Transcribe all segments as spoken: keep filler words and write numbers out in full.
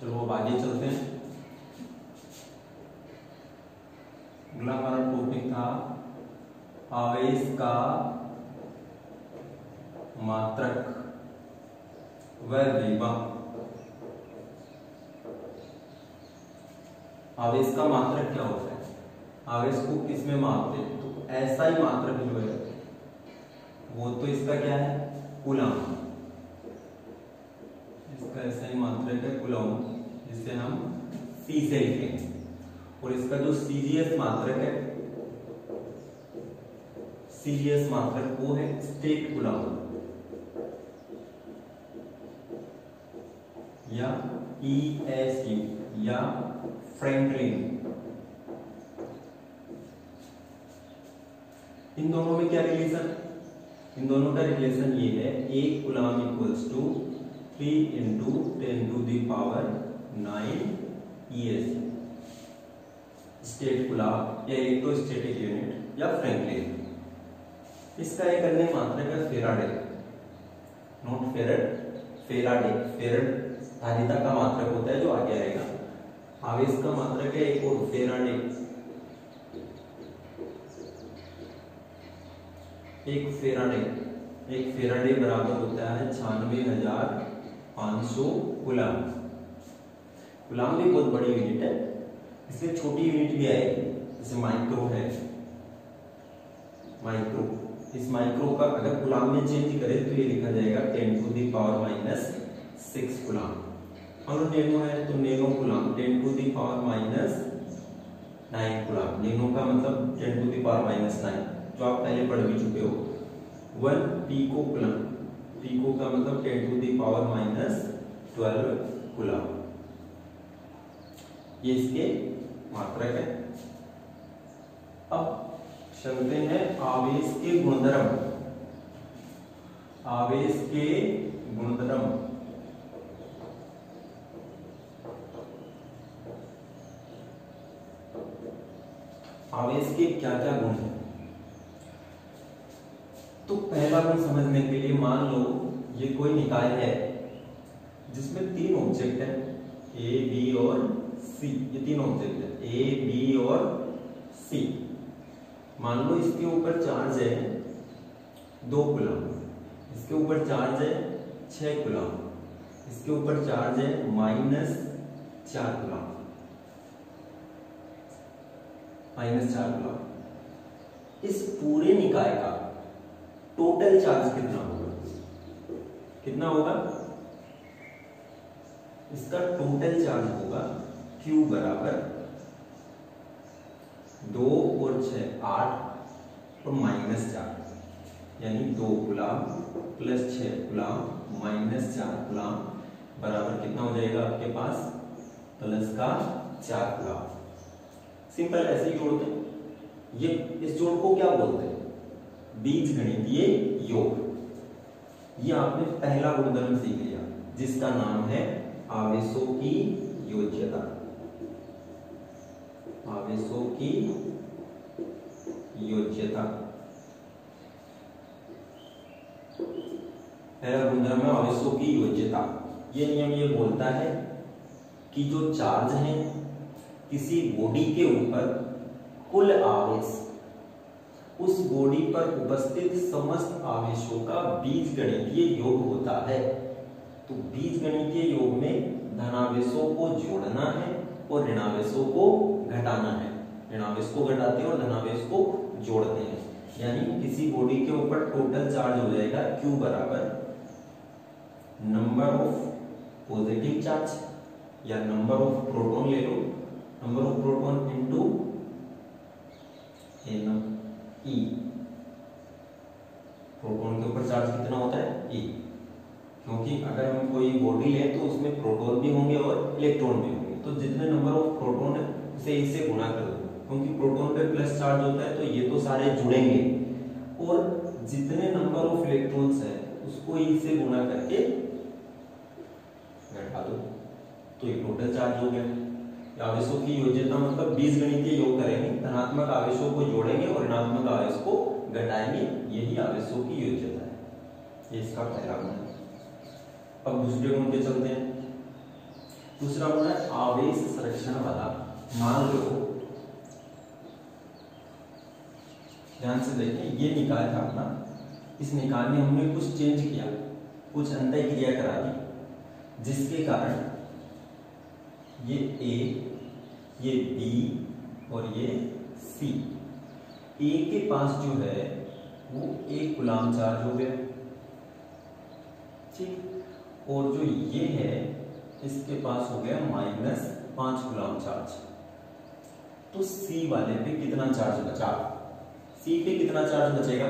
चलो अब आगे चलते हैं। अगला हमारा टॉपिक था आवेश का मात्रक व विभव। आवेश का मात्रक क्या होता है? आवेश को किसमें मापते हैं? तो ऐसा ही मात्रक जो है वो तो इसका क्या है, कूलम। इसका ऐसा ही मात्रक है कूलम, जिसे हम सी से लिखेंगे। और इसका जो सीजीएस मात्रक है, सीजीएस मात्रक वो है स्टेट कूलम या ईएसयू या फ्रैंकलिन। इन दोनों में क्या रिलेशन? इन दोनों का रिलेशन ये है, एक coulomb equals to three into ten to the power nine ESU. State coulomb या इलेक्ट्रोस्टैटिक यूनिट या फ्रैंकलिन। इसका एक अन्य मात्रक है faraday, not farad, faraday. Farad धारिता का मात्रक होता है जो आगे आएगा। आवेश का मात्रक है एक और फेराडे। एक फेराडे एक फेराडे बराबर होता है छियानवे हजार पांच सौ कूलम। कूलम भी बहुत बड़ी यूनिट है, इसमें छोटी यूनिट भी आएगी, जैसे माइक्रो है। माइक्रो, इस माइक्रो का अगर कूलम में चेंज करें तो ये लिखा जाएगा ten to the power minus six coulomb. और नैनो है तो nano coulomb ten to the power minus nine coulomb. Nano का मतलब ten to the power minus nine, जो आप पहले पढ़ भी चुके हो। वन पीको कूलम, पीको का मतलब ten to the power minus twelve coulomb. ये इसके मात्रक है। अब चलते हैं आवेश के गुणधर्म। आवेश के गुणधर्म। आवेश के क्या क्या गुण हैं? तो पहला गुण समझने के लिए मान लो ये कोई निकाय है जिसमें तीन ऑब्जेक्ट हैं, ए बी और सी। ये तीन ऑब्जेक्ट है ए बी और सी। मान लो इसके ऊपर चार्ज है दो कूलम, इसके ऊपर चार्ज है छह कूलम, इसके ऊपर चार्ज है माइनस चार कूलम, माइनस चार कूलम। इस पूरे निकाय का टोटल चार्ज कितना होगा? कितना होगा? इसका टोटल चार्ज होगा Q बराबर दो और छह आठ और माइनस चार, यानी दो कूलम प्लस छह कूलम माइनस चार कूलम बराबर कितना हो जाएगा आपके पास? प्लस का चार कूलम। सिंपल ऐसे ही जोड़ते हैं। ये इस जोड़ को क्या बोलते हैं? बीजगणितीय योग। ये आपने पहला गुणधर्म सीख लिया जिसका नाम है आवेशों की योज्यता। आवेशों की योज्यता पहला गुणधर्म है आवेशों की योज्यता। ये नियम ये बोलता है कि जो चार्ज है किसी बॉडी के ऊपर कुल आवेश उस बॉडी पर उपस्थित समस्त आवेशों का बीजगणितीय योग होता है। तो बीजगणितीय योग में धनावेशों को जोड़ना है और ऋणावेशों को घटाना है। ऋणावेश को घटाते हैं और धनावेश को जोड़ते हैं। यानी किसी बॉडी के ऊपर टोटल चार्ज हो जाएगा Q बराबर नंबर ऑफ पॉजिटिव चार्ज या नंबर ऑफ प्रोटॉन ले लो, number of proton into N E. Proton के ऊपर चार्ज कितना होता है? E। क्योंकि अगर हम कोई बॉडी लें तो उसमें प्रोटॉन भी होंगे और इलेक्ट्रॉन भी होंगे, तो जितने नंबर ऑफ प्रोटॉन है उसे E से गुणा कर दो, क्योंकि प्रोटॉन पे प्लस चार्ज होता है तो ये तो सारे जुड़ेंगे, और जितने नंबर ऑफ इलेक्ट्रॉन्स है उसको E से गुणा करके घटा दो, तो ये टोटल चार्ज हो गया। आवेशों की योज्यता मतलब बीजगणितीय योग करेंगे, धनात्मक आवेशों को जोड़ेंगे और ऋणात्मक आवेश को घटाएंगे, यही आवेशों की योज्यता है। ये इसका पहला गुण है। अब दूसरे गुण पे चलते हैं। दूसरा गुण है आवेश संरक्षण वाला। मान लो, ध्यान से देखें, ये निकाय था अपना, इस निकाय में हमने कुछ चेंज किया, कुछ अंतर क्रिया करा दी, जिसके कारण ये ए, ये बी और ये सी, ए के पास जो है वो एक कूलाम चार्ज हो गया, ठीक, और जो ये है इसके पास हो गया माइनस पांच कूलाम चार्ज। तो सी वाले पे कितना चार्ज बचा? सी पे कितना चार्ज बचेगा?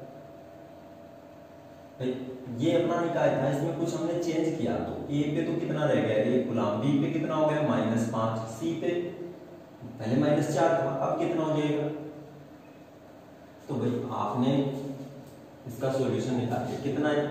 भाई ये अपना निकाय था, इसमें कुछ हमने चेंज किया, तो ए पे तो कितना रह गया एक कूलाम, बी पे कितना हो गया माइनस पांच, सी पे पहले माइनस चार था, अब कितना हो जाएगा? तो भाई आपने इसका सॉल्यूशन निकालिए, कितना है,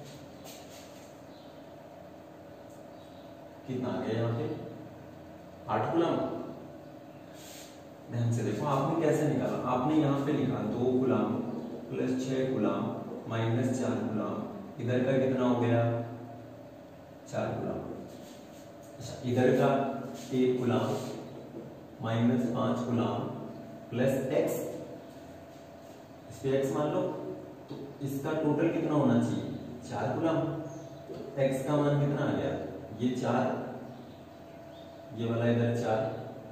कितना आ गया यहाँ पे आठ कूलाम। ध्यान से देखो आपने कैसे निकाला, आपने यहाँ पे लिखा दो कूलाम प्लस छह कूलाम माइनस चार कूलाम, इधर का कितना हो गया चार कूलाम। अच्छा, इधर का एक कूलाम माइनस पांच कूलाम प्लस एक्स, इस पे एक्स मान लो, तो इसका टोटल कितना होना चाहिए चार कूलाम। तो एक्स का मान कितना आ गया, ये चार, ये वाला इधर चार,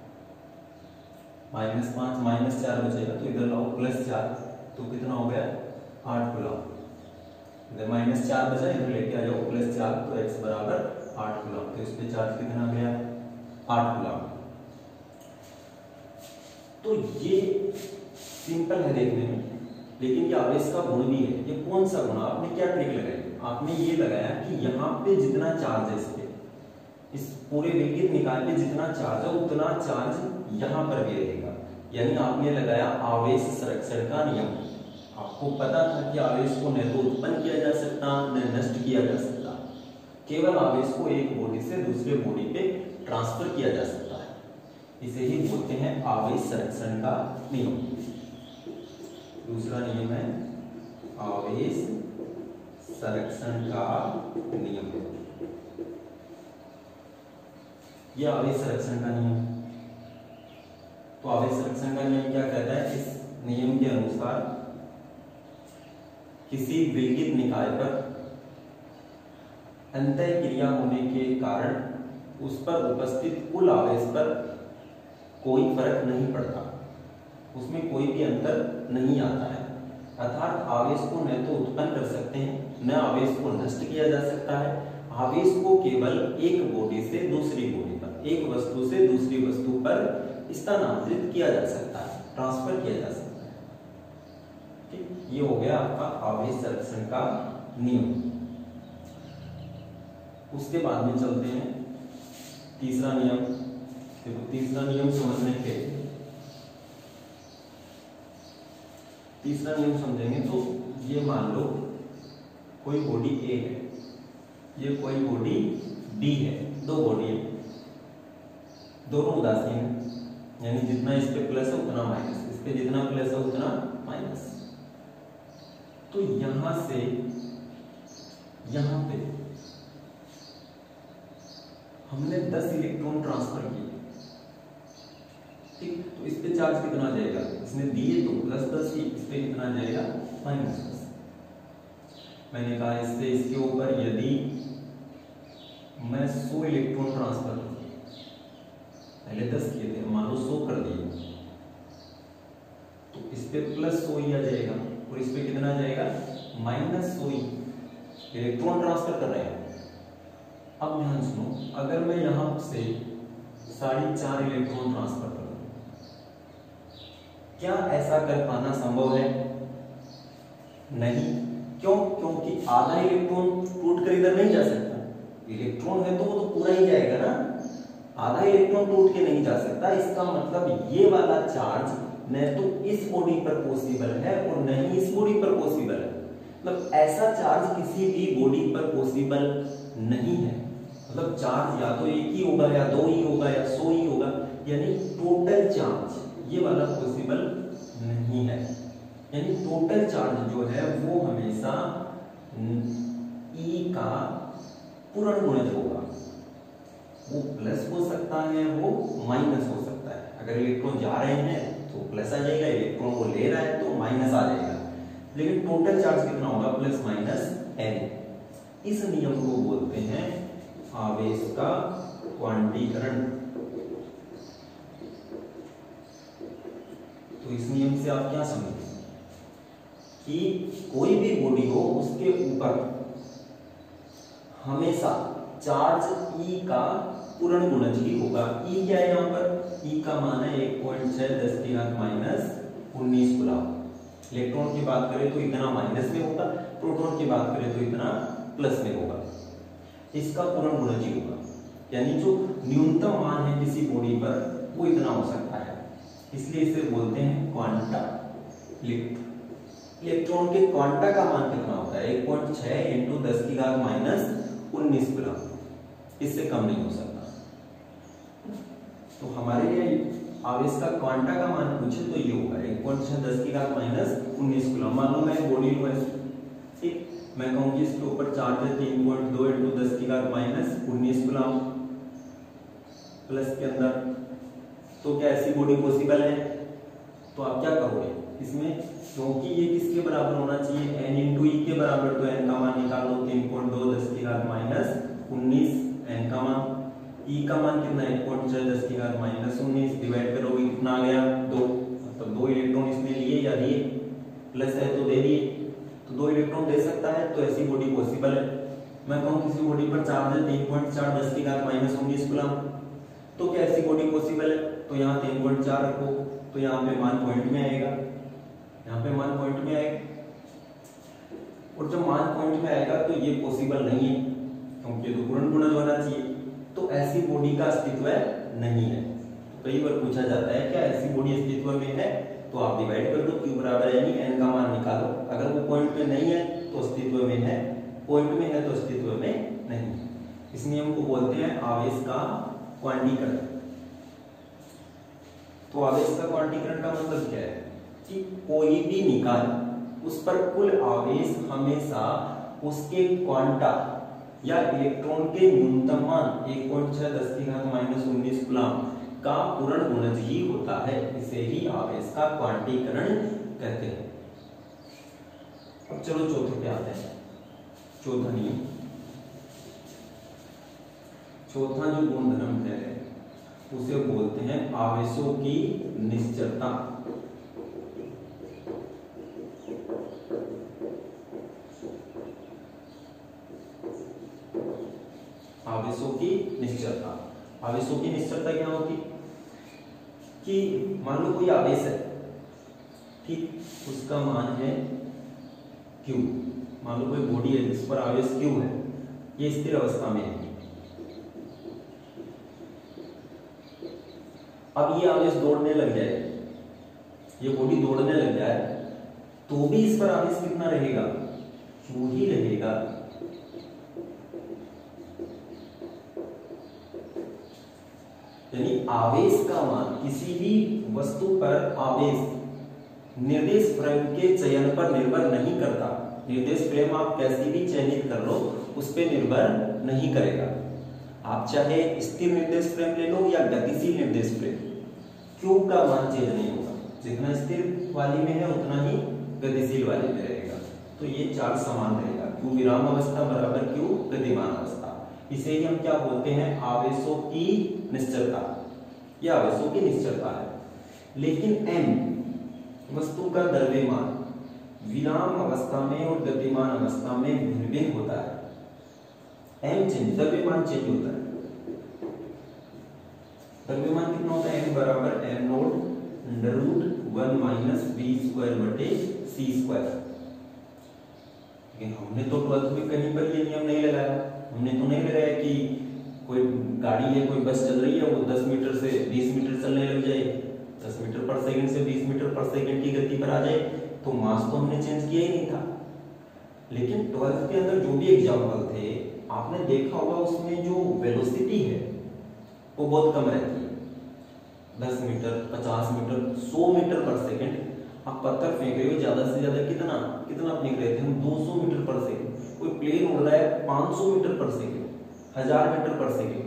माइनस पांच माइनस चार बचेगा, तो इधर लाओ प्लस चार, तो कितना हो गया आठ कूलाम। इधर माइनस चार बचा, इधर लेके आ जाओ प्लस चार, तो एक्स बराबर आठ कूलाम। तो इस पे चार्ज कितना आ गया आठ कूलाम। तो ये सिंपल है देखने में, लेकिन ये आवेश का गुण भी है। ये कौन सा गुण, आपने क्या ट्रिक लगाई, आपने ये लगाया कि यहाँ पे जितना चार्ज है इस पे, इस पूरे विद्युत निकाय पे जितना चार्ज है उतना चार्ज यहाँ पर भी रहेगा, यानी आपने लगाया आवेश संरक्षण का नियम। आपको पता था कि आवेश को न तो उत्पन्न किया जा सकता न नष्ट किया जा सकता, केवल आवेश को एक बॉडी से दूसरे बॉडी पे ट्रांसफर किया जा सकता है, इसे ही बोलते हैं आवेश संरक्षण का नियम। दूसरा नियम है आवेश संरक्षण का नियम, ये आवेश संरक्षण का नियम। तो आवेश संरक्षण का नियम क्या कहता है, इस नियम के अनुसार किसी विद्युत निकाय पर अंतः क्रिया होने के कारण उस पर उपस्थित कुल आवेश पर कोई फर्क नहीं पड़ता, उसमें कोई भी अंतर नहीं आता है। अर्थात आवेश को न तो उत्पन्न कर सकते हैं न आवेश को नष्ट किया जा सकता है। आवेश को केवल एक बॉडी से दूसरी बॉडी पर, एक वस्तु से दूसरी वस्तु पर स्थानांतरित किया जा सकता है, ट्रांसफर किया जा सकता है। ठीक, ये हो गया आपका आवेश संरक्षण का नियम। उसके बाद में चलते हैं तीसरा नियम। देखो तीसरा नियम समझने के, तीसरा नियम समझेंगे तो ये मान लो कोई बॉडी ए है, ये कोई बॉडी बी है, दो बॉडी है, दोनों उदासीन है, यानी जितना इस पे प्लस है उतना माइनस, इस पे जितना प्लस है उतना माइनस। तो यहां से यहां पे हमने दस इलेक्ट्रॉन ट्रांसफर किए, ठीक, तो इस पे चार्ज कितना आ जाएगा, इसने दिए तो प्लस दस ही, इस पे कितना आ जाएगा माइनस दस। मैंने कहा इससे इसके ऊपर यदि मैं सौ इलेक्ट्रॉन ट्रांसफर करूं, पहले दस किए थे, मान लो सौ कर दिए, तो इस पे प्लस सौ ही आ जाएगा और इस पे कितना आ जाएगा माइनस सौ ही। इलेक्ट्रॉन ट्रांसफर कर रहे हैं। अब ध्यान सुनो, अगर मैं यहां से साढ़े चार इलेक्ट्रॉन ट्रांसफर करूं, क्या ऐसा कर पाना संभव है? नहीं। क्यों? क्योंकि आधा इलेक्ट्रॉन टूट कर इधर नहीं जा सकता। इलेक्ट्रॉन है तो वो तो पूरा ही जाएगा ना, आधा इलेक्ट्रॉन टूट के नहीं जा सकता। इसका मतलब ये वाला चार्ज न तो इस बॉडी पर पॉसिबल है और न ही इस बॉडी पर पॉसिबल है। मतलब ऐसा चार्ज किसी भी बॉडी पर पॉसिबल नहीं है। मतलब चार्ज या तो एक ही होगा या दो ही होगा या सौ ही होगा, यानी टोटल चार्ज ये वाला पॉसिबल नहीं है। यानी टोटल चार्ज जो है वो हमेशा ई का पूर्ण गुणज होगा। वो प्लस हो सकता है, वो माइनस हो सकता है। अगर इलेक्ट्रॉन जा रहे हैं तो प्लस आ जाएगा, इलेक्ट्रॉन वो ले रहा है तो माइनस आ जाएगा, लेकिन टोटल चार्ज कितना होगा, प्लस माइनस एन। इस नियम को बोलते हैं आवेश का क्वांटीकरण। तो इस नियम से आप क्या समझे कि कोई भी बॉडी हो उसके ऊपर हमेशा चार्ज E का पूर्ण गुणज ही होगा। E क्या है यहाँ पर, E का मान है एक पॉइंट छह दस की घात माइनस उन्नीस कूलम। इलेक्ट्रॉन की बात करें तो इतना माइनस में होगा, प्रोटॉन की बात करें तो इतना प्लस में होगा। इसका पूर्ण गुणज ही होगा, यानी जो न्यूनतम मान है किसी बॉडी पर वो इतना हो सकता है, इसलिए इसे बोलते हैं क्वांटा। इलेक्ट्रॉन के क्वांटा का मान कितना होता है, एक पॉइंट छह इंटू दस की घात माइनस उन्नीस कूलम, इससे कम नहीं हो सकता। तो हमारे लिए आवेश का क्वांटा का मान पूछे तो ये होगा एक पॉइंट छह दस की घात माइनस उन्नीस कूलम। मान लो मैं बॉडी लूं ऐसे, ठीक, मैं कहूंगी इसके ऊपर चार्ज है तीन पॉइंट दो इंटू दस की घात माइनस उन्नीस कूलम प्लस के अंदर, तो क्या ऐसी बॉडी पॉसिबल है? तो आप क्या करोगे इसमें, क्योंकि ये किसके बराबर होना चाहिए, n इंटू ई के बराबर, तो n का मान निकालो तीन पॉइंट दो दस की घात माइनस उन्नीस, n का मान, ई का मान कितना है एक पॉइंट छह दस की घात माइनस उन्नीस, डिवाइड करोगे कितना आ गया दो, मतलब दो इलेक्ट्रॉन इसने लिए या दिए, प्लस है तो दे दिए, तो दो इलेक्ट्रॉन दे सकता है, तो ऐसी बॉडी पॉसिबल है। मैं कहूँ किसी बॉडी पर चार्ज है तीन पॉइंट चार दस की घात माइनस उन्नीस कूलम, तो क्या ऐसी बॉडी पॉसिबल है? तो यहाँ तीन पॉइंट चार रखो, तो यहाँ पे मान पॉइंट में आएगा, यहाँ पे मान पॉइंट में आएगा, और जब मान पॉइंट में आएगा तो ये पॉसिबल नहीं है, क्योंकि तो पूर्ण गुणज होना चाहिए, तो ऐसी बॉडी का अस्तित्व नहीं है। तो कई बार पूछा जाता है क्या ऐसी बॉडी अस्तित्व में है, तो आप डिवाइड कर दो, Q बराबर यानी n का मान निकालो, अगर वो पॉइंट में नहीं है तो अस्तित्व में है, पॉइंट में है तो अस्तित्व में नहीं। इस नियम को बोलते हैं आवेश का क्वांटीकरण। तो आवेश का क्वांटीकरण का मतलब क्या है कि कोई भी निकाय उस पर कुल आवेश हमेशा उसके क्वांटा या इलेक्ट्रॉन के न्यूनतम मान एक पॉइंट छह दस की घात माइनस उन्नीस कूलम का पूर्ण गुणज ही होता है, इसे ही आवेश का क्वांटीकरण कहते हैं। अब चलो चौथे पे आते हैं, चौथा नियम। चौथा जो गुणधर्म है उसे बोलते हैं आवेशों की निश्चलता। आवेशों की निश्चलता, आवेशों की निश्चलता क्या होती कि मान लो कोई आवेश है, ठीक, उसका मान है Q, मान लो कोई बॉडी है जिस पर आवेश Q है, ये स्थिर अवस्था में है। अब ये आवेश दौड़ने लग जाए, ये बॉडी दौड़ने लग जाए, तो भी इस पर आवेश कितना रहेगा, Q ही रहेगा। यानी आवेश का मान, किसी भी वस्तु पर आवेश निर्देश फ्रेम के चयन पर निर्भर नहीं करता। निर्देश फ्रेम आप कैसी भी चयनित कर लो उस पर निर्भर नहीं करेगा। आप चाहे स्थिर निर्देश फ्रेम ले लो या गतिशील निर्देश फ्रेम, Q का मान चेंज नहीं होगा, जितना स्थिर वाली में है उतना ही गतिशील वाली में रहेगा। तो ये चार्ज समान रहेगा, Q विराम अवस्था बराबर Q गतिमान अवस्था। इसे ही हम क्या बोलते हैं, आवेशों की निश्चलता। यह आवेशों की निश्चलता है। लेकिन m वस्तु का द्रव्यमान विराम अवस्था में और गतिमान अवस्था में भिन्न भिन्न होता है। m चेंज, द्रव्यमान चेंज होता है। द्रव्यमान कितना होता है, m बराबर m naught under root one minus B square बटे सी स्क्वायर। हमने तो ट्वेल्थ में कहीं पर ये नियम नहीं लगाया, हमने तो नहीं लगाया कि कोई गाड़ी है, कोई बस चल रही है, वो दस मीटर से बीस मीटर चलने लग जाए, दस मीटर पर सेकंड से बीस मीटर पर सेकंड की गति पर आ जाए, तो मास तो हमने चेंज किया ही नहीं था। लेकिन ट्वेल्थ के अंदर जो भी एग्जाम्पल थे आपने देखा होगा, उसमें जो वेलोसिटी है वो बहुत कम रहती है, दस मीटर, पचास मीटर, सौ मीटर पर सेकंड। आप पत्थर फेंक रहे हो, ज्यादा से ज्यादा कितना कितना फेंक रहे थे हम, दो सौ मीटर पर सेकंड। कोई प्लेन उड़ रहा है पाँच सौ मीटर पर सेकंड, हजार मीटर पर सेकंड,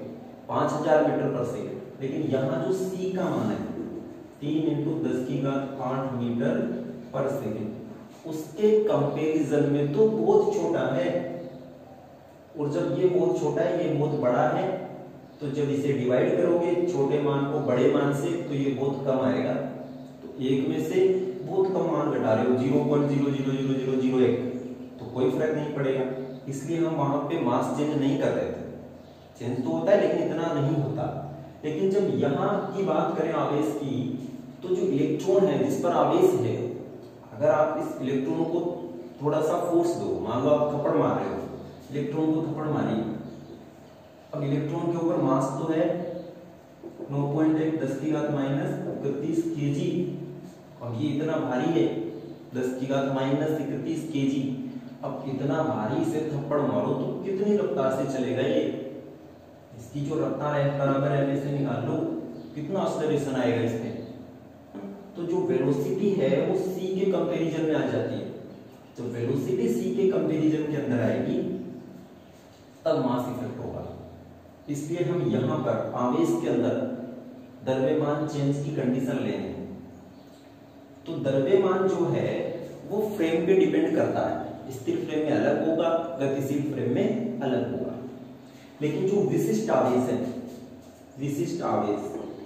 पांच हजार मीटर पर सेकेंड। लेकिन यहाँ जो c का मान है तीन इंटू दस की घात आठ मीटर पर सेकेंड, उसके कंपैरिजन में तो बहुत छोटा है। और जब ये बहुत छोटा है, ये बहुत बड़ा है, तो जब इसे डिवाइड करोगे छोटे मान को बड़े मान से, तो ये बहुत कम आएगा। तो एक में से बहुत कम मान घटा रहे हो, zero point zero zero zero zero zero एक, तो कोई फर्क नहीं पड़ेगा। इसलिए हम वहां पे मास चेंज नहीं कर रहे थे। चेंज तो होता है लेकिन इतना नहीं होता। लेकिन जब यहाँ की बात करें आवेश की, तो जो इलेक्ट्रॉन है जिस पर आवेश है, अगर आप इस इलेक्ट्रॉन को थोड़ा सा फोर्स दो, मान लो आप थप्पड़ मार रहे हो, इलेक्ट्रॉन को थप्पड़ मारिए। अब इलेक्ट्रॉन के ऊपर मास तो है नौ पॉइंट एक दस की घात माइनस इकतीस केजी। अब ये इतना भारी है, दस की घात माइनस इकतीस केजी। अब इतना भारी से थप्पड़ मारो तो कितनी रफ्तार से चलेगा ये? इसकी जो रफ्तार है बराबर है, से निकाल लो कितना एक्सेलरेशन आएगा इसमें। तो जो वेलोसिटी है वो c के कंपैरिजन में आ जाती है। तो वेलोसिटी c के कंपैरिजन के अंदर आएगी तब मास इफेक्ट होगा। इसलिए हम यहाँ पर आवेश के अंदर द्रव्यमान चेंज की कंडीशन लेंगे। तो द्रव्यमान जो है वो फ्रेम पे डिपेंड करता है, स्थिर फ्रेम में अलग होगा, गतिशील फ्रेम में अलग होगा। लेकिन जो विशिष्ट आवेश है, विशिष्ट आवेश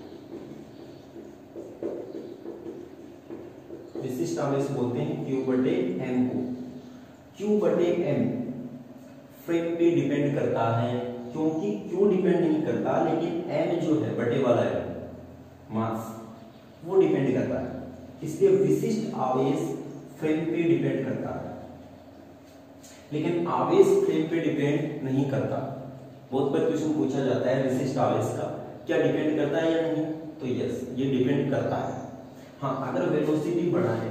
विशिष्ट आवेश बोलते हैं Q बटे m को। Q बटे m फ्रेम पे डिपेंड करता है, क्योंकि Q डिपेंड नहीं करता, लेकिन m जो है बटे वाला है मास, वो डिपेंड करता है। इसलिए विशिष्ट आवेश फ्रेम पे डिपेंड करता है, लेकिन आवेश फ्रेम पे डिपेंड नहीं करता। बहुत बार क्वेश्चन पूछा जाता है विशिष्ट आवेश का क्या डिपेंड करता है या नहीं, तो यस ये डिपेंड करता है। हाँ, अगर वेलोसिटी बढ़ाएं,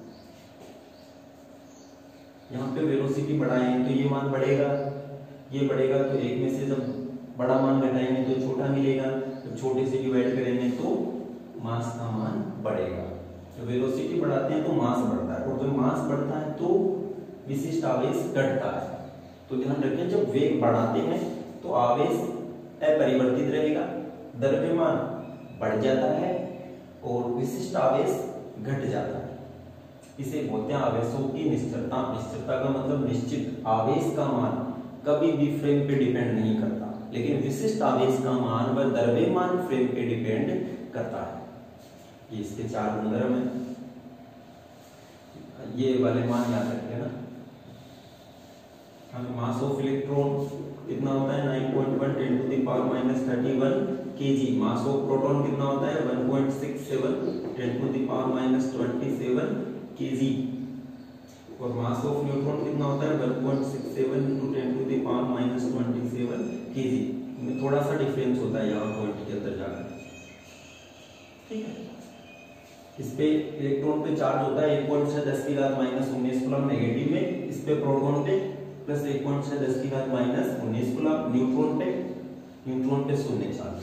यहाँ पे वेलोसिटी बढ़ाएं तो ये मान बढ़ेगा, ये बढ़ेगा, तो एक में से जब बड़ा मान घटाएंगे तो छोटा मिलेगा, जब छोटे से डिवाइड करेंगे तो मास का मान बढ़ेगा। जब वेलोसिटी बढ़ाते हैं तो मास बढ़ता है, और जब मास बढ़ता है तो विशिष्ट आवेश घटता है। तो ध्यान रखें, जब वेग बढ़ाते हैं तो आवेश अपरिवर्तित रहेगा, द्रव्यमान बढ़ जाता है और विशिष्ट आवेश घट जाता है। इसे बोलते हैं आवेशों की निश्चलता। निश्चलता का मतलब निश्चित आवेश का मान कभी भी फ्रेम पे डिपेंड नहीं करता, लेकिन विशिष्ट आवेश का मान व द्रव्यमान फ्रेम पे डिपेंड करता है। ये इसके चार गुणधर्म है, ये वाले मान याद रखिए ना। मास ऑफ इलेक्ट्रॉन कितना होता है nine point one ten to the power minus thirty one KG. Mass of proton कितना होता है one point six seven ten to the power minus twenty seven KG. और मास ऑफ न्यूट्रॉन कितना होता है one point six seven into ten to the power minus twenty seven KG. में थोड़ा सा डिफरेंस होता है यहाँ पॉइंट के अंदर जाकर, ठीक है। इस पे इलेक्ट्रॉन पे चार्ज होता है एक पॉइंट से दस की घात माइनस उन्नीस कूलम नेगेटिव में, इस पे प्रोटॉन पे प्लस एक पॉइंट से दस की घात माइनस उन्नीस कूलम, न्यूट्रॉन पे न्यूट्रॉन पे शून्य चार्ज।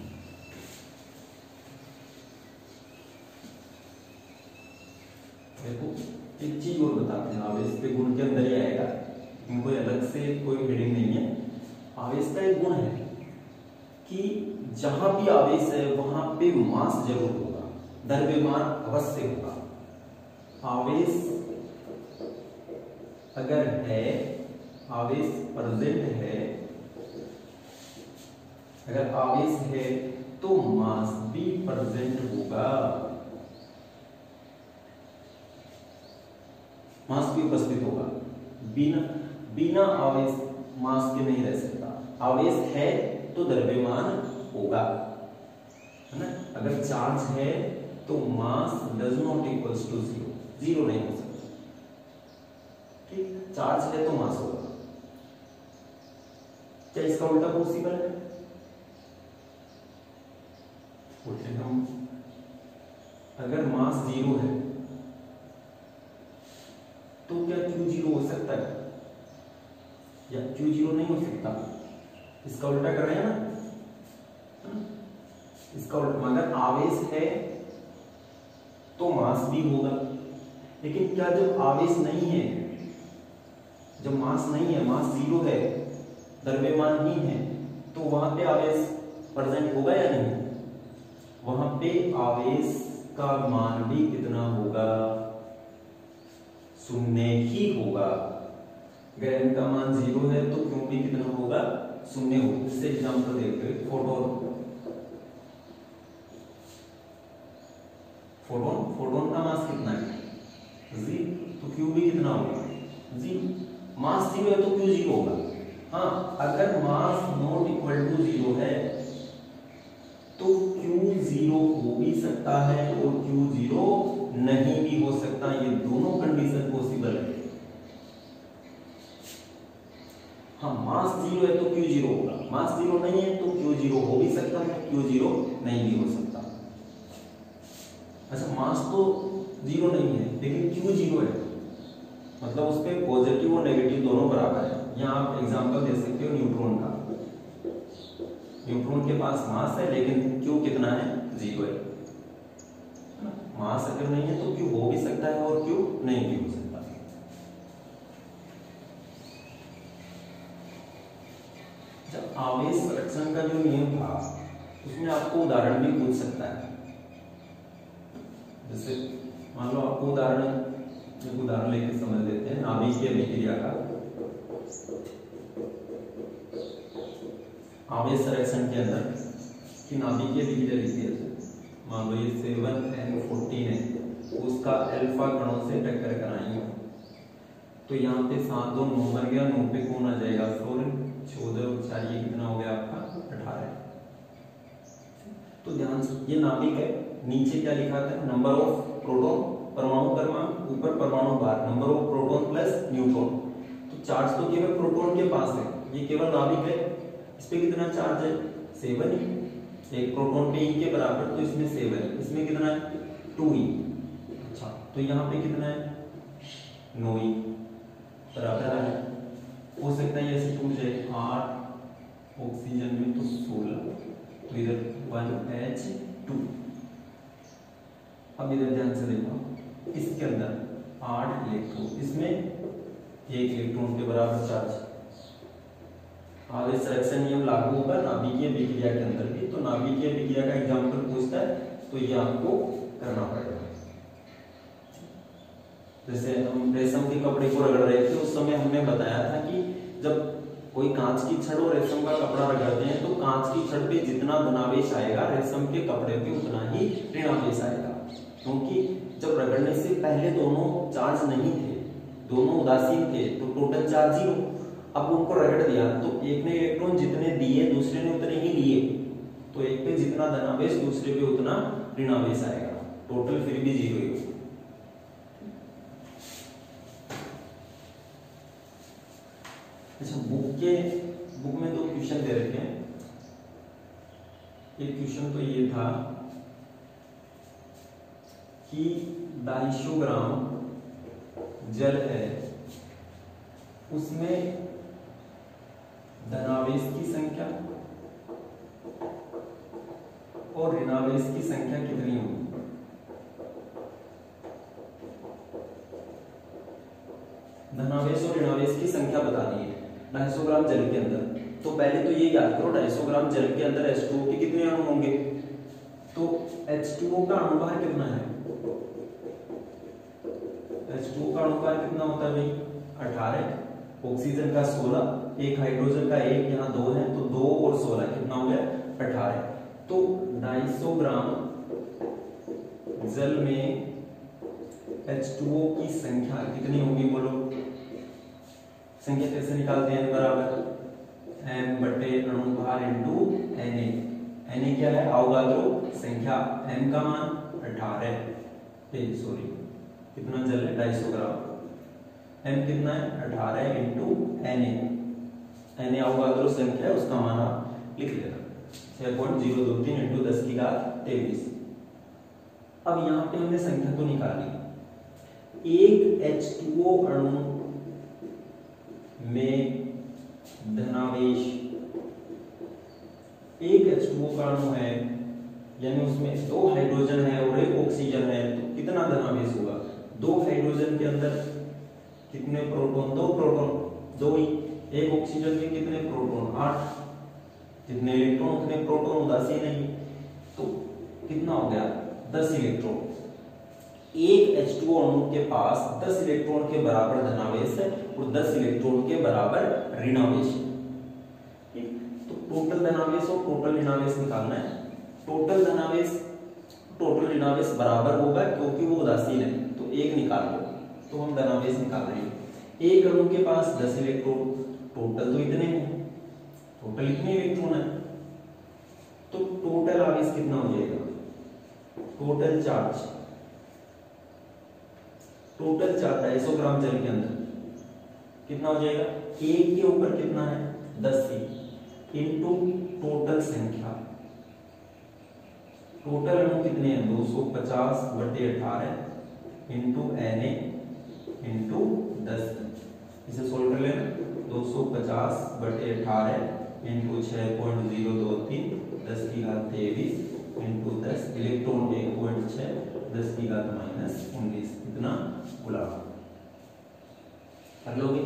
देखो एक चीज और बताते हैं, आवेश के गुण के अंदर ही आएगा, कोई अलग से कोई हेडिंग नहीं है। आवेश का एक गुण है कि जहां भी आवेश है वहां पे मास जरूर होगा, द्रव्यमान अवश्य होगा। आवेश अगर है, आवेश प्रेजेंट है, अगर आवेश है तो मास भी प्रेजेंट होगा, मास भी उपस्थित होगा। बिना बिना आवेश मास के नहीं रह सकता। आवेश है तो द्रव्यमान होगा, है ना। अगर चार्ज है तो mass does not equals to zero, zero नहीं हो सकता, ठीक। चार्ज है तो मास होगा। क्या इसका उल्टा पॉसिबल है? बोलते हम अगर मास जीरो है तो क्या क्यू जीरो हो सकता है या क्यू जीरो नहीं हो सकता? इसका उल्टा कर रहे हैं ना, इसका उल्टा। अगर आवेश है तो मास भी होगा, लेकिन क्या जब आवेश नहीं है, जब मास नहीं है, मास जीरो है, द्रव्यमान ही है, तो वहां पे आवेश प्रेजेंट होगा या नहीं, वहां पे आवेश का मान भी कितना होगा, शून्य ही होगा। अगर n का मान जीरो है तो क्यू भी कितना होगा, शून्य होगा। इससे एग्जांपल देखते हैं, फोटोन फोटोन फोटोन का मास कितना है जी, तो क्यू भी कितना होगा जी, मास जीरो है तो क्यू जीरो होगा। हाँ, अगर mass not equal to zero है तो क्यू जीरो हो भी सकता है और क्यू जीरो नहीं भी हो सकता, ये दोनों कंडीशन पॉसिबल है। हाँ, मास जीरो है तो क्यू जीरो होगा, मास जीरो नहीं है तो क्यू जीरो हो भी सकता है, क्यू जीरो नहीं भी हो सकता। अच्छा, मास तो जीरो नहीं है लेकिन क्यू जीरो है, मतलब उस पे पॉजिटिव और नेगेटिव दोनों बराबर है। यहाँ आप एग्जांपल दे सकते हो न्यूट्रॉन का, न्यूट्रॉन के पास मास है लेकिन क्यू कितना है, जीरो है। मास अगर नहीं है तो क्यू हो भी सकता है और क्यू नहीं भी हो सकता। जब आवेश संरक्षण का जो नियम था उसमें आपको उदाहरण भी पूछ सकता है। जैसे मान लो आपको उदाहरण एक उदाहरण लेके समझ लेते हैं नाभिकीय अभिक्रिया का। आवेश संरक्षण के अंदर कि नाभिकीय अभिक्रिया लिखी है, मान लो ये सेवन एन फोर्टीन है, उसका अल्फा कणों से टक्कर कराएंगे तो यहाँ पे सात दो नौ बन गया, नौ पे कौन आ जाएगा, सोलह, चौदह चार ये कितना हो गया आपका अठारह। तो ध्यान से ये नाभिक है, नीचे क्या लिखा था, नंबर ऑफ प्रोटॉन, परमाणु क्रमांक, ऊपर परमाणु भार, number of proton plus neutron. तो चार्ज तो केवल प्रोटॉन के पास है, ये केवल नाभिक है, इस पे कितना चार्ज है, सेवन ही, एक प्रोटॉन पे ई के बराबर, तो इसमें सेवन है, इसमें कितना है, टू ई। अच्छा, तो यहाँ पे कितना है, नौ ई बराबर है। हो सकता है ऐसे टूट जाए, आठ ऑक्सीजन में तो सोलह, तो इधर वन एच टू। अब इधर ध्यान से देखो, इसके अंदर आठ इलेक्ट्रॉन, इसमें एक इलेक्ट्रॉन के बराबर चार्ज। आवेश संरक्षण नियम लागू होगा नाभिकीय अभिक्रिया के अंदर भी। तो नाभिकीय अभिक्रिया का एग्जांपल पूछता है तो ये आपको करना पड़ेगा। जैसे हम रेशम के कपड़े को रगड़ रहे थे, उस समय हमने बताया था कि जब कोई कांच की छड़ और रेशम का कपड़ा रगड़ते हैं तो कांच की छड़ पे जितना धनावेश आएगा, रेशम के कपड़े पे उतना ही ऋणावेश आएगा, क्योंकि जब रगड़ने से पहले दोनों चार्ज नहीं थे, दोनों उदासीन थे, तो टोटल चार्ज जीरो। अब उनको रगड़ दिया तो एक ने इलेक्ट्रॉन जितने दिए दूसरे ने उतने ही लिए, तो एक पे जितना धनावेश दूसरे पे उतना ऋणावेश आएगा, टोटल फिर भी जीरो ही। अच्छा, बुक के बुक में दो क्वेश्चन दे रखे हैं। एक क्वेश्चन तो ये था कि दो सौ ग्राम जल है, उसमें धनावेश की संख्या और ऋणावेश की संख्या कितनी होगी। धनावेश और ऋणावेश की संख्या बतानी है दो सौ ग्राम जल के अंदर। तो पहले तो ये याद करो, दो सौ ग्राम जल के अंदर एच टू ओ के कितने अणु होंगे, तो एच टू ओ का अणुभार कितना है, एच टू ओ का अणुभार कितना होता है भाई, अठारह, ऑक्सीजन का सोलह, एक हाइड्रोजन का एक, यहाँ दो है तो दो और सोलह कितना हो गया, अठारह। तो दो सौ ग्राम जल में एच टू ओ की संख्या कितनी होगी, बोलो संख्या कैसे निकालते हैं, बराबर एम बटे अणुभार into N A. N A क्या है, अवगाद्रो संख्या, एम का मान अठारह, सॉरी कितना जल है, दो सौ ग्राम, एम कितना है अठारह into N A, N A Avogadro संख्या है, उसका मान आप लिख लेना छह पॉइंट जीरो दो तीन इंटू दस की घात तेईस। अब यहाँ पे हमने संख्या तो निकाली, एक एच टू ओ अणु में धनावेश, एक एच टू ओ का अणु है यानी उसमें दो हाइड्रोजन है और एक ऑक्सीजन है, तो कितना धनावेश होगा, दो हाइड्रोजन के अंदर कितने प्रोटॉन, दो प्रोटॉन, दो ही, एक ऑक्सीजन में कितने प्रोटॉन, आठ, जितने इलेक्ट्रॉन उतने प्रोटॉन, उदासीन नहीं। तो कितना हो गया, दस इलेक्ट्रॉन। एक एच टू ओ अणु के पास दस इलेक्ट्रॉन के बराबर धनावेश है और दस इलेक्ट्रॉन के बराबर ऋणावेश है। ठीक, तो टोटल धनावेश और टोटल ऋणावेश निकालना है। टोटल धनावेश टोटल ऋणावेश बराबर होगा क्योंकि वो उदासीन है, तो एक निकाल लो। तो हम धनावेश निकाल रहे हैं। एक अणु के पास दस इलेक्ट्रॉन, टोटल तो इतने हैं, टोटल इतने इलेक्ट्रॉन है, तो टोटल आवेश कितना हो जाएगा, टोटल चार्ज टोटल चार्ज ढाई सौ ग्राम जल के अंदर कितना हो जाएगा, एक के ऊपर कितना है, दस ही इंटू टोटल संख्या। टोटल अणु कितने हैं, दो सौ पचास बटे अठारह इंटू एन ए इंटू दस। इसे सोल्व कर लेना, दो सौ पचास बटे अठारह इंटू छह पॉइंट जीरो दो तीन, दस की घात तेईस इंटू दस, इलेक्ट्रॉन एक पॉइंट छह, दस की घात माइनस उन्नीस, इतना कूलम। कर लोगे?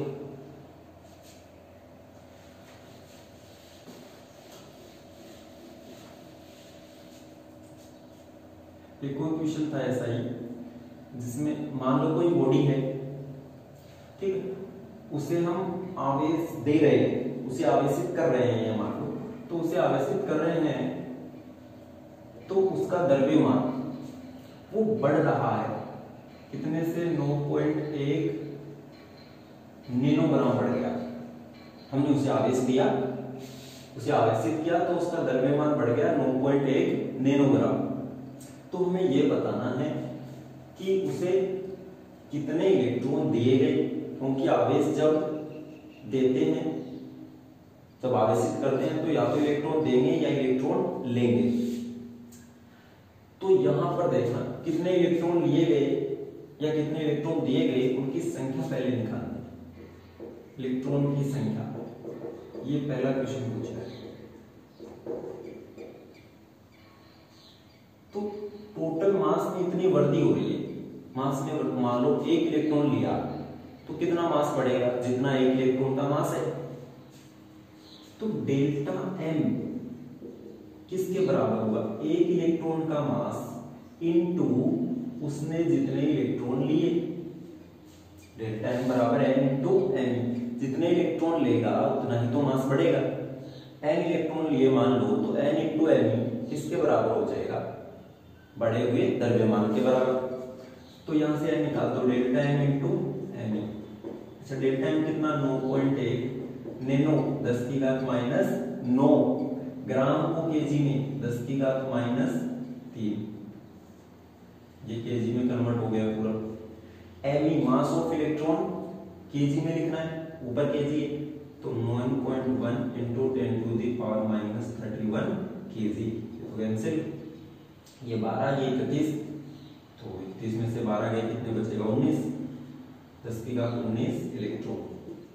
एक और क्वेश्चन था ऐसा ही, जिसमें मान लो कोई बॉडी है, ठीक है, उसे हम आवेश दे रहे हैं, उसे आवेशित कर रहे हैं, मान लो तो उसे आवेशित कर रहे हैं, तो उसका द्रव्यमान वो बढ़ रहा है, कितने से, नौ पॉइंट एक नैनोग्राम बढ़ गया। हमने उसे आवेश दिया, उसे आवेशित किया, तो उसका द्रव्यमान बढ़ गया नौ पॉइंट एक नैनोग्राम। तो हमें यह बताना है कि उसे कितने इलेक्ट्रॉन दिए गए, क्योंकि आवेश जब देते हैं, जब आवेशित करते हैं, तो या तो इलेक्ट्रॉन देंगे या इलेक्ट्रॉन लेंगे। तो यहां पर देखना कितने इलेक्ट्रॉन लिए गए या कितने इलेक्ट्रॉन दिए गए, उनकी संख्या पहले निकालनी है, इलेक्ट्रॉन की संख्या। ये पहला क्वेश्चन पूछा है। तो टोटल मास में इतनी वृद्धि हो रही है, मास में मान लो एक इलेक्ट्रॉन लिया तो कितना मास बढ़ेगा, जितना एक इलेक्ट्रॉन का मास है। तो डेल्टा एम किसके बराबर होगा, एक इलेक्ट्रॉन का मास इनटू उसने जितने इलेक्ट्रॉन लिए। डेल्टा एम बराबर एन इंटू एम, जितने इलेक्ट्रॉन लेगा उतना ही तो मास बढ़ेगा। एन इलेक्ट्रॉन लिए मान लो, तो एन इंटू एम किसके बराबर हो जाएगा, बढ़े हुए द्रव्यमान के बराबर। तो यहां से एन निकाल दो, डेल्टा एम इंटू एम। अच्छा, डेल्टा एम कितना, नौ पॉइंट एक नैनो, दस की घात माइनस नौ, ग्राम को केजी में दस की घात माइनस तीन, ये केजी में कन्वर्ट हो गया पूरा। M mass of electron KG में लिखना है, ऊपर केजी है, तो नौ point one into ten to the power minus thirty one KG. तो कैंसिल, ये बारह, ये इकतीस, तो इकतीस में से बारह गए, कितने बचेगा, उन्नीस, दस की घात उन्नीस इलेक्ट्रॉन।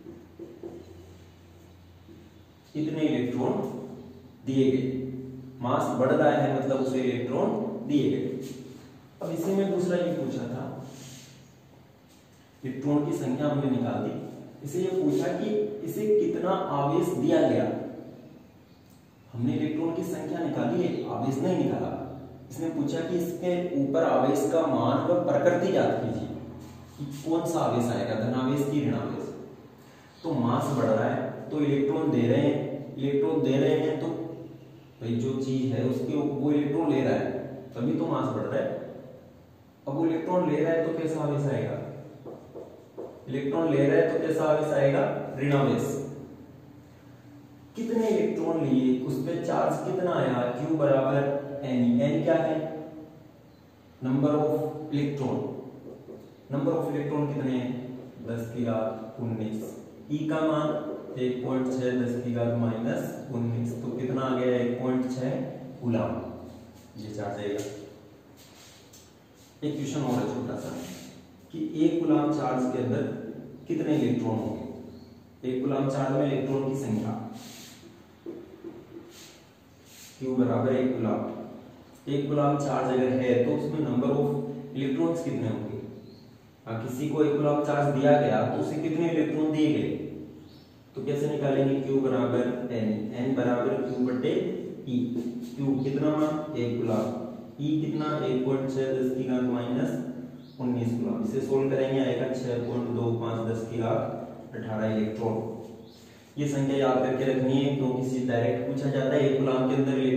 इतने इलेक्ट्रॉन दिए गए, मास बढ़ रहा है मतलब उसे इलेक्ट्रॉन दिए गए। अब इसी में दूसरा ये पूछा था, इलेक्ट्रॉन की संख्या हमने निकाल दी, इसे ये पूछा कि इसे कितना आवेश दिया गया। हमने इलेक्ट्रॉन की संख्या निकाली है, आवेश नहीं निकाला। इसने पूछा कि इसके ऊपर आवेश का मान व प्रकृति ज्ञात कीजिए कि कौन सा आवेश आएगा, धनावेश की ऋणावेश। तो मास बढ़ रहा है, तो इलेक्ट्रॉन दे रहे हैं, इलेक्ट्रॉन दे रहे हैं तो भाई जो चीज है उसके वो इलेक्ट्रॉन ले रहा है, तभी तो मास बढ़ रहा है। अब वो इलेक्ट्रॉन ले रहा है तो कैसा आवेश आएगा, इलेक्ट्रॉन ले रहा है तो कैसा आवेश आएगा, ऋणावेश। कितने इलेक्ट्रॉन लिए, उस पर चार्ज कितना आया, Q बराबर एन। एन क्या है, number of electron, number of electron कितने हैं, दस की घात उन्नीस। ई का मान एक पॉइंट छह, दस की घात माइनस उन्नीस, तो कितना आ गया, एक पॉइंट छह कूलम। ये चार्ज आएगा। एक क्वेश्चन और है छोटा सा, कि एक कूलम चार्ज के अंदर कितने इलेक्ट्रॉन होंगे। एक कूलम चार्ज में इलेक्ट्रॉन की संख्या Q बराबर एक कूलम। एक कूलम चार्ज अगर है तो उसमें नंबर ऑफ इलेक्ट्रॉन्स कितने होंगे। किसी को एक कूलम चार्ज दिया गया तो उसे कितने इलेक्ट्रॉन दिए गए, तो कैसे निकालेंगे, क्यू बराबर एन, एन बराबर क्यू बटे ई। क्यू कितना मान एक गुलाब, ई कितना एक पॉइंट छह दस की घात माइनस उन्नीस गुलाब। इसे सोल्व करेंगे आएगा छह पॉइंट दो पांच दस की घात अठारह इलेक्ट्रॉन। ये संख्या याद करके रखनी है क्योंकि तो डायरेक्ट पूछा जाता है एक गुलाब के अंदर